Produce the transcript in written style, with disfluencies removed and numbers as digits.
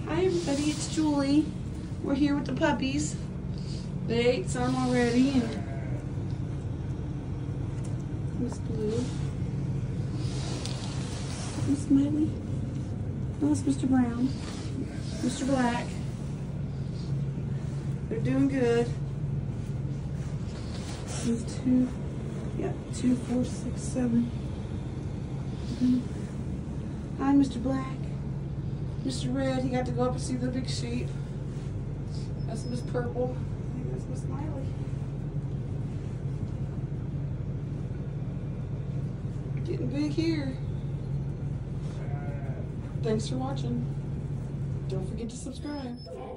Hi everybody, it's Julie. We're here with the puppies. They ate some already, and Miss Blue, Miss Smiley, oh, that's Mr. Brown, Mr. Black. They're doing good. These two, yeah, 2, 4, 6, 7. Hi, Mr. Black. Mr. Red, he got to go up and see the big sheep. That's Miss Purple. I think that's Miss Smiley. Getting big here. Thanks for watching. Don't forget to subscribe.